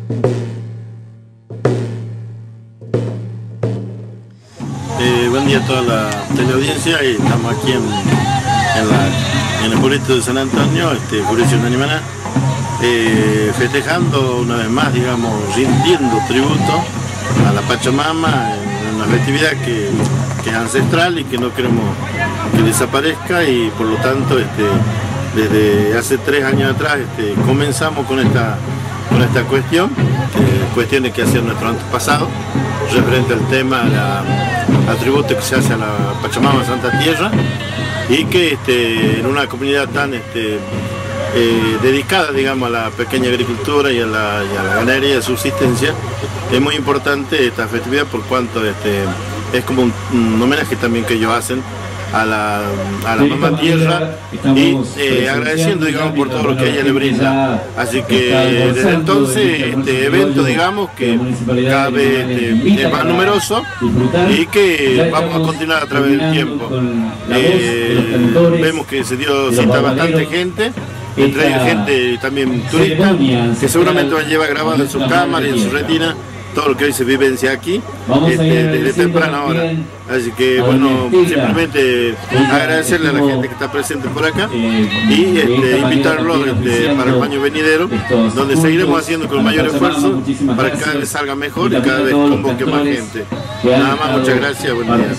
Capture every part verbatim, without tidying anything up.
Eh, buen día a toda la teleaudiencia, y estamos aquí en, en, la, en el pueblito de San Antonio, este, Juricio de Animaná, eh, festejando una vez más, digamos, rindiendo tributo a la Pachamama en una festividad que, que es ancestral y que no queremos que desaparezca, y por lo tanto este, desde hace tres años atrás este, comenzamos con esta, con esta cuestión, eh, cuestiones que hacían nuestros antepasados referente al tema, la, al tributo que se hace a la Pachamama Santa Tierra, y que este, en una comunidad tan este, eh, dedicada, digamos, a la pequeña agricultura y a la, y a la ganadería de subsistencia, es muy importante esta festividad por cuanto este, es como un, un homenaje también que ellos hacen a la, a la mamá tierra, y eh, agradeciendo, digamos, por todo lo que ella le brinda. Así que desde entonces este evento, digamos, que cada vez este, es más numeroso y que vamos a continuar a través del tiempo. Eh, vemos que se dio cita bastante gente, entre ellos gente también turista, que seguramente va a llevar grabado en su cámara y en su retina todo lo que hoy se vivencia aquí, este, desde temprana hora. Así que bueno, simplemente agradecerle a la gente que está presente por acá y este, invitarlos este, para el año venidero, donde seguiremos haciendo con mayor esfuerzo para que cada vez salga mejor y cada vez convoque más gente. Nada más, muchas gracias, buen día.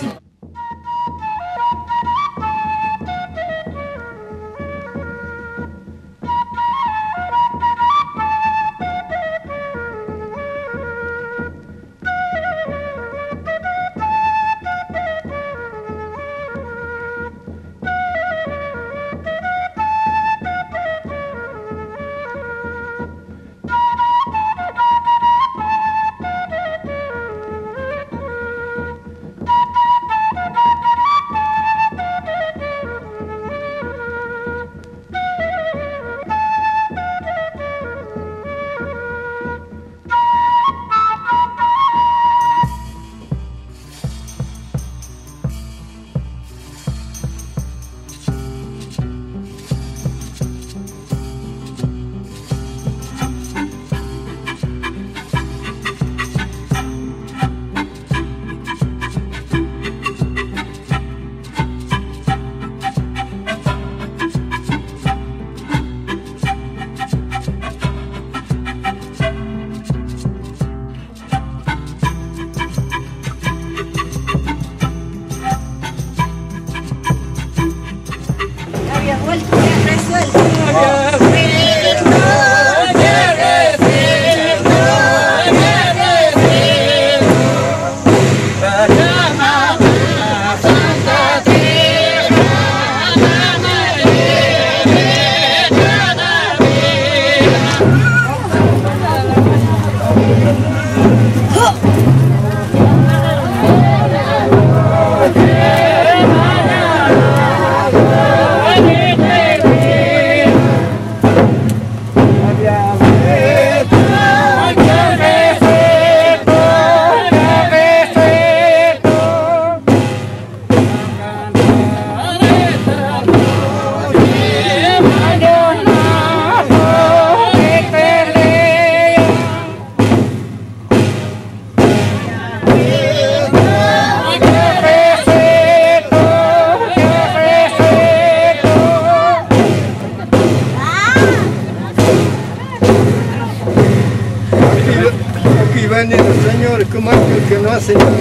Como aquel que no hace nada.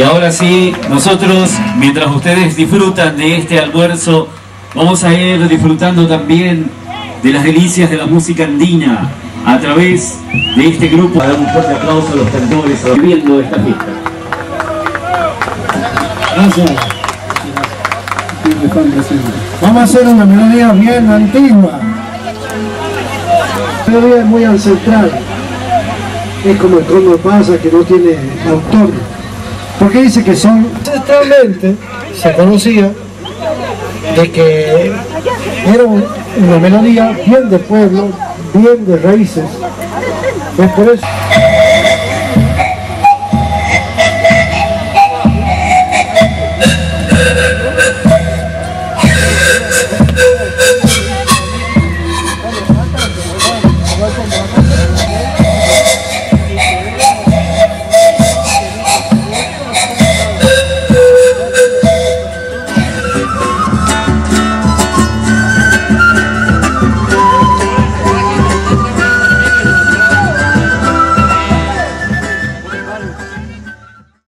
ahora sí, nosotros, mientras ustedes disfrutan de este almuerzo, vamos a ir disfrutando también de las delicias de la música andina a través de este grupo. A dar un fuerte aplauso a los cantores viviendo esta fiesta. Gracias. Vamos a hacer una melodía bien antigua. La melodía es muy ancestral. Es como el Cóndor Pasa, que no tiene autor. Porque dice que son... Ancestralmente se conocía de que era una melodía bien de pueblo, bien de raíces. Es por eso. Yeah.